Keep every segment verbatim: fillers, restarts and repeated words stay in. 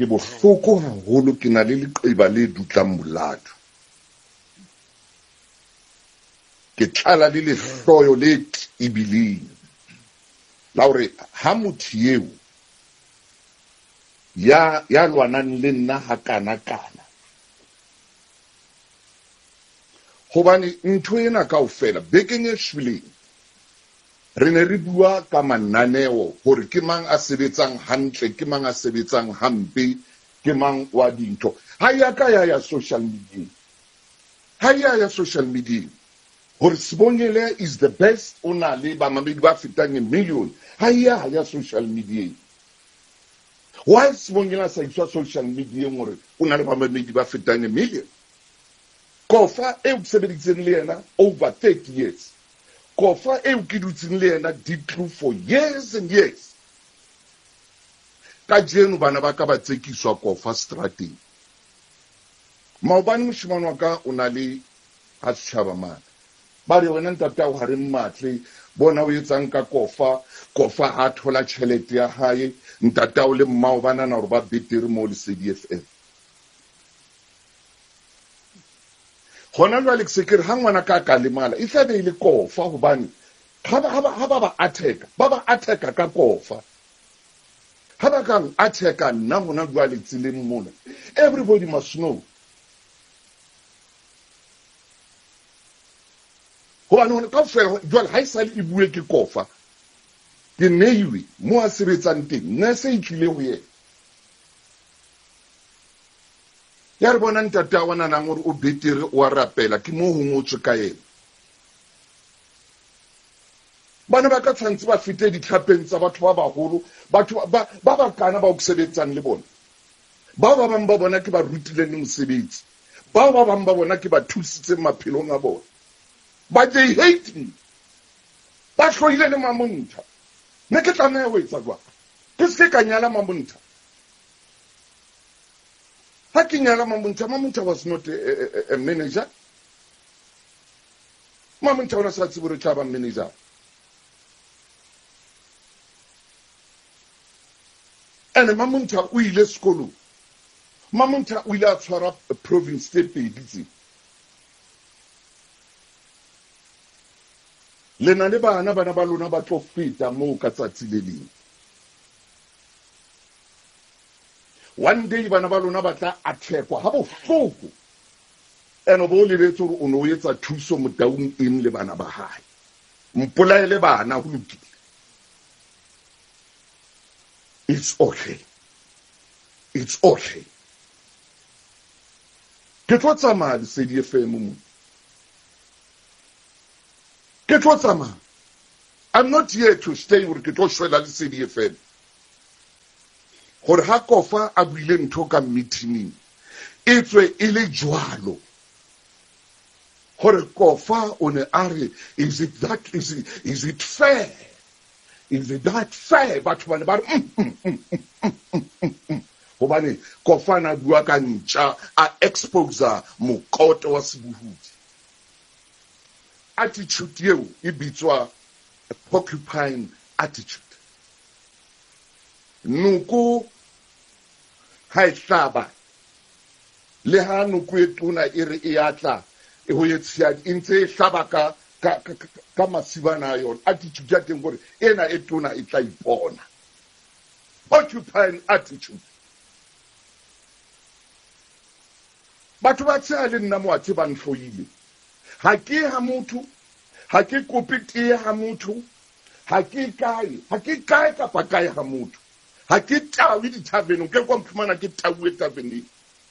ke bohloko haholo ke na le leqeba le dutlang molato ke tlala le lehloyo le tibileng la hore ha motho eo ya ya lwanang le nna ha kana kana hobane ntho ena kaofela bekeng e shweleng re ne re bua ka mananeo hore ke mang a sebetsang hantle ke mang a sebetsang hampe ke mang wa dintho ha ya ka ya ya social media ha ya ya social media hore Sibongile is the best ona le ba mamedi ba fetang a million ha ya ya social media why Sibongile sa iswa social media ngore ona le ba mamedi ba fetang a million Kofa e o sebeditseng le yena over thirty years Kofa e o kidutseng le yena did true for years and years ka jeno bana ba ka ba tsekiswa Kofa strateng maobane moshimane wa ka o na le ha setjhaba mana ba re wena ntata o hare mmatle bona o etsang ka Kofa Kofa a thola tšhelete ya hae ntata o le mmao bana na hore ba betere mo Lesedi F M hona jwale ke sekere ha ngwana ka ka lemala e tla be ile Kofa hobane ha ba ha ba ba attack ba ba attack ka Kofa ha ba ka attack nna hona jwale tseleng mona everybody must know hobane hona ka fela jwale ha isale e bue ke Kofa ke neiwe mo a sebetsang teng nna se itlile ho yena ya re bona ntata wa nana ngore o betere o rapela ke mo ho ngotswe ka yena bana ba ka tshantse ba fite ditlhapeng tsa batho ba baholo batho ba ba ba kana ba o sebetsang le bona ba ba bang ba bona ke ba rutileng mosebetsi ba ba bang ba bona ke ba thusitse maphelong a bona but they hate me ba hloile le Mamontha ne ke tla ho etsa jwang ke se ka nyala Mamontha hake nyala Mamontha Mamontha was not a, a, a manager Mamontha ona sa tsibure tshaba manager ene Mamontha o ile sekolo Mamontha o ile a tshwara province tse pedi tse le na le bana bana ba lona ba tlo feta mo ka tsatsi le leng one day bana ba lona ba tla athekwa ha bohloko eno bo lebetse hore o no etsa Thuso Motaung eng le bana ba hae mpolaele bana ho lokile it's okay it's okay ke tlo tsamaya Lesedi F M mo ke tlo tsamaya I'm not here to stay hore ke tlo shwela Lesedi F M gore ha Kofa a buile ntho ka meeting e tswe e le jwalo gore Kofa o ne a re is it that is it, is it fair is it that fair batho bane ba re hobane Kofa na bua ka ntša a expose mokoto wa sebohudi attitude yeo e bitswa porcupine attitude nuku ha ihlaba le ha nuku e tona e re e atla e ho etsia intse e hlaba ka ka ka masibana yona attitude ya teng gore ena e tona e tla ipona porcupine attitude batho ba tsaya le nna mo a tse ba ntlhoile ha ke ha motho ha ke kope tee ha motho ha ke kae ha ke kae kapa kae ha motho ha ke tawe di taverneng ke kwa mphumana ke tawe taverneng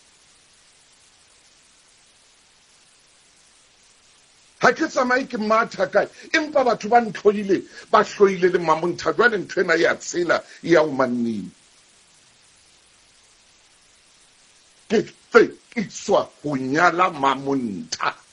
ha ke tsamaye ke matha kae empa batho ba ntlhoile ba hloile le Mamontha jwale nthwena ya tsela ya o manneng ke fe ke tswa ho nyala Mamontha